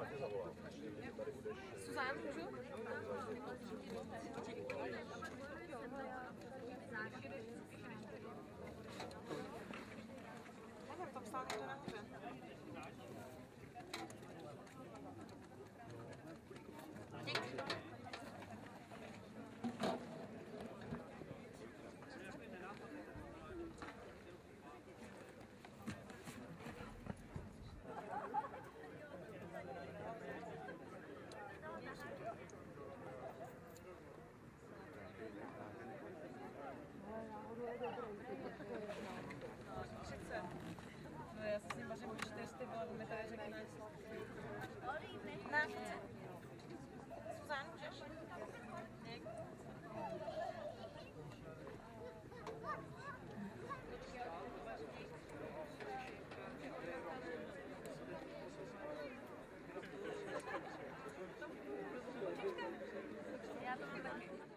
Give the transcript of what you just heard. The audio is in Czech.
Suzán, můžu? Nevím, tam stál někdo nahoře. Díky. No já se s ním vařím už 4 vole, mi tady řekne. Ne, chci. Suzán, můžeš? Dík. Já to taky.